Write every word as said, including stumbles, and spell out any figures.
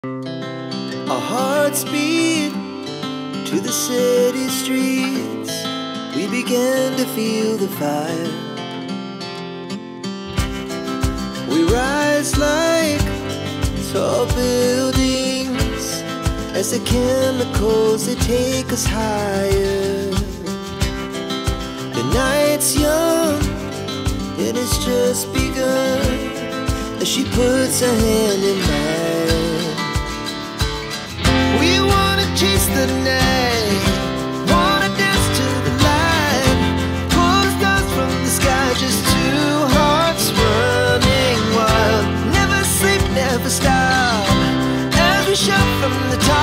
Our hearts beat to the city streets. We began to feel the fire. We rise like tall buildings as the chemicals, they take us higher. The night's young, it has just begun as she puts her hand in mine. We wanna chase the night, wanna dance to the light, pull the stars from the sky, just two hearts running wild. Never sleep, never stop, as we shout from the top.